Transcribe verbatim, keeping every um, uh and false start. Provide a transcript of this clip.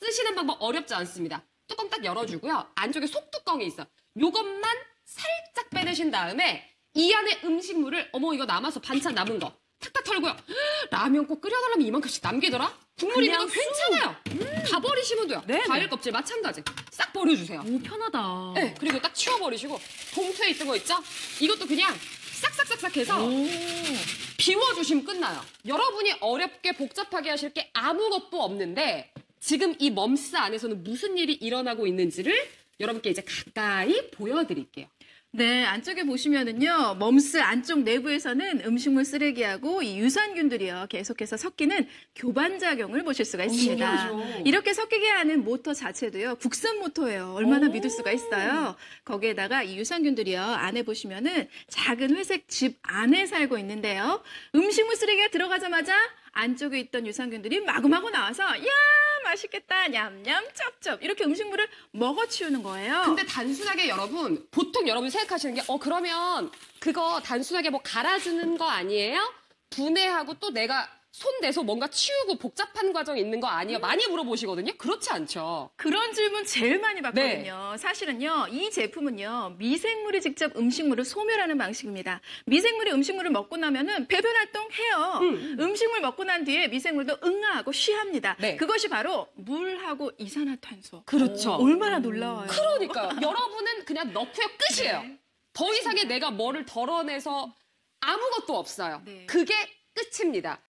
쓰시는 방법 어렵지 않습니다. 뚜껑 딱 열어주고요. 안쪽에 속뚜껑이 있어. 요것만 살짝 빼내신 다음에 이 안에 음식물을 어머 이거 남아서 반찬 남은 거 탁탁 털고요. 라면 꼭 끓여달라면 이만큼씩 남기더라? 국물 있는 거 괜찮아요. 음. 다 버리시면 돼요. 네네. 과일 껍질 마찬가지. 싹 버려주세요. 오, 편하다. 네, 그리고 딱 치워버리시고 봉투에 있던 거 있죠? 이것도 그냥 싹싹싹싹 해서 오. 비워주시면 끝나요. 여러분이 어렵게 복잡하게 하실 게 아무것도 없는데 지금 이 멈스 안에서는 무슨 일이 일어나고 있는지를 여러분께 이제 가까이 보여드릴게요. 네, 안쪽에 보시면은요, 멈스 안쪽 내부에서는 음식물 쓰레기하고 이 유산균들이요, 계속해서 섞이는 교반작용을 보실 수가 있습니다. 신기하죠. 이렇게 섞이게 하는 모터 자체도요, 국산 모터예요. 얼마나 오. 믿을 수가 있어요. 거기에다가 이 유산균들이요, 안에 보시면은 작은 회색 집 안에 살고 있는데요. 음식물 쓰레기가 들어가자마자 안쪽에 있던 유산균들이 마구마구 나와서 야 맛있겠다 냠냠 쩝쩝 이렇게 음식물을 먹어치우는 거예요. 근데 단순하게 여러분 보통 여러분 생각하시는 게 어 그러면 그거 단순하게 뭐 갈아주는 거 아니에요? 분해하고 또 내가 손 대서 뭔가 치우고 복잡한 과정 있는 거 아니에요? 많이 물어보시거든요. 그렇지 않죠. 그런 질문 제일 많이 받거든요. 네. 사실은요, 이 제품은요, 미생물이 직접 음식물을 소멸하는 방식입니다. 미생물이 음식물을 먹고 나면은 배변 활동해요. 음. 음식물 먹고 난 뒤에 미생물도 응아하고 쉬합니다. 네. 그것이 바로 물하고 이산화탄소. 그렇죠. 오, 얼마나 놀라워요. 그러니까요. 여러분은 그냥 넣고요. 끝이에요. 네. 더 이상의 내가 뭐를 덜어내서 아무것도 없어요. 네. 그게 끝입니다.